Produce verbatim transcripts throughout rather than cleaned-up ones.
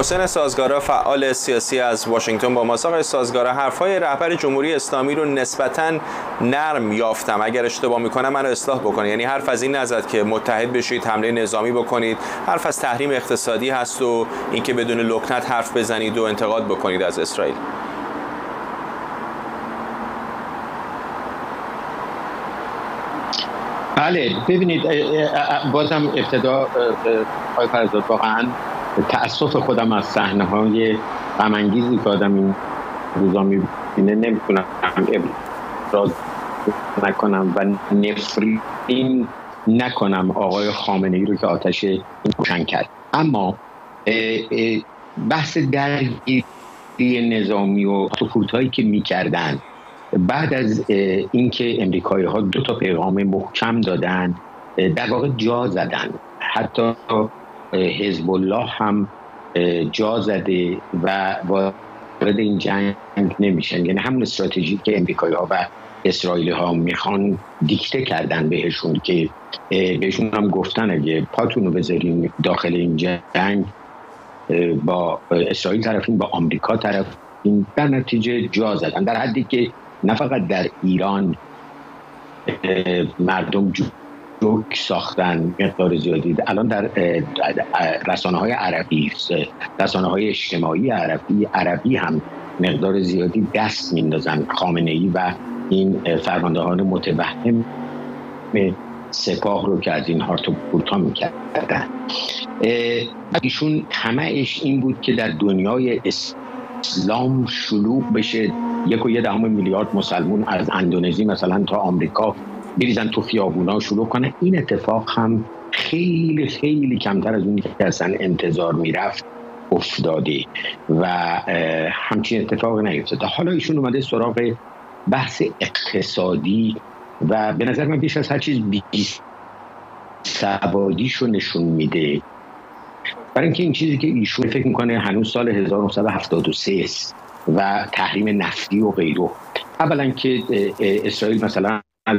محسن سازگارا، فعال سیاسی از واشنگتن با ماست. آقای سازگارا، حرفهای رهبر جمهوری اسلامی رو نسبتاً نرم یافتم، اگر اشتباه میکنم منو اصلاح بکنه. یعنی حرف از این نزد که متحد بشید، حمله نظامی بکنید، حرف از تحریم اقتصادی هست و اینکه بدون لکنت حرف بزنید و انتقاد بکنید از اسرائیل. بله، ببینید بازم ابتدا آقای فرزاد واقعا تأسف خودم از صحنه‌های غم‌انگیزی که آدم این روزا می‌بینه نمی‌تونم ابراز نکنم و نفرین نکنم آقای خامنه‌ای رو که آتش این روشن کرد. اما بحث درگیری نظامی و سکوت‌هایی که می‌کردن بعد از اینکه امریکایی‌ها دو تا پیغام محکم دادن، در واقع جا زدن. حتی حزب الله هم جا زده و وارد این جنگ نمیشن. یعنی همون استراتژی که امریکایی‌ها و اسرائیلی‌ها میخوان دیکته کردن بهشون، که بهشون هم گفتن اگه پاتون رو بذارین داخل این جنگ با اسرائیل طرفین، با آمریکا طرفین. در نتیجه جا زدن، در حدی که نه فقط در ایران مردم جوک ساختن مقدار زیادی، الان در رسانه‌های عربی، رسانه‌های اجتماعی عربی عربی هم مقدار زیادی دست میندازن خامنه‌ای و این فرماندهان متوهم سپاه رو که از این هارت و پورتا میکردن. ایشون طمعش این بود که در دنیای اسلام شلوغ بشه، یک و یه دهم میلیارد مسلمون از اندونزی مثلا تا آمریکا بریزن تو خیابونا شروع کنه. این اتفاق هم خیلی خیلی کمتر از اونی که اصلا انتظار میرفت افتاده و همچین اتفاق نیفتاده. حالا ایشون اومده سراغ بحث اقتصادی و به نظر من بیش از هر چیز بی‌سوادیشو نشون میده، برای اینکه این چیزی که ایشون فکر میکنه هنوز سال هزار و نهصد و هفتاد و سه است و تحریم نفتی و غیره. اولا که اسرائیل مثلا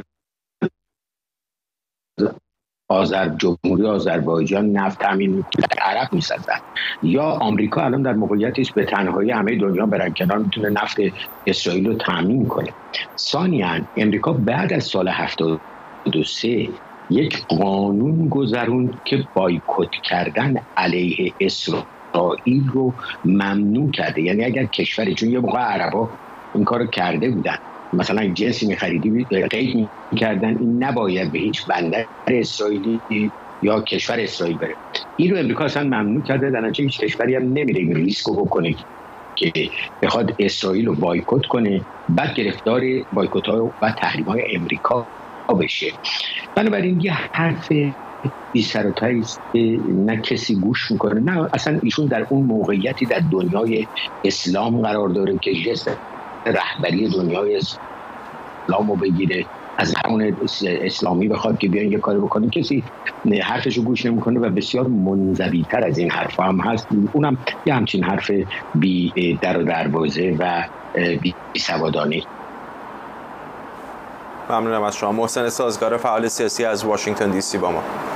آذر جمهوری آذربایجان نفت تامین عرب می‌سازد، یا آمریکا الان در موقعیتی است به تنهایی همه دنیا برن کنار میتونه نفت اسرائیل رو تامین کنه. ثانیاً امریکا بعد از سال هفتاد و سه یک قانون گذروند که بایکوت کردن علیه اسرائیل رو ممنوع کرده. یعنی اگر کشوری، چون یه موقع عربا این کارو کرده بودن، مثلا جنسی می‌خریدی قید می‌کردن این نباید به هیچ بندر اسرائیلی یا کشور اسرائیل بره، این رو امریکا اصلا ممنوع کرده. در نتیجه هیچ کشوری هم نمیره این ریسکو بکنه که بخواد اسرائیل رو بایکوت کنه، بعد گرفتار بایکوت‌ها و تحریم‌های امریکا بشه. بنابراین یه حرف بی سر و ته است که نه کسی گوش میکنه، نه اصلا ایشون در اون موقعیتی در دنیای اسلام قرار داره که جست رهبری دنیای اسلام رو بگیره، از همون اسلامی بخواد که بیان یه کاری بکنه. کسی حرفشو گوش نمیکنه و بسیار منزوی تر از این حرف هم هست. اونم یه همچین حرف بی در و دروازه و بی سوادانه. ممنونم از شما. محسن سازگارا، فعال سیاسی از واشنگتن دی سی با ما.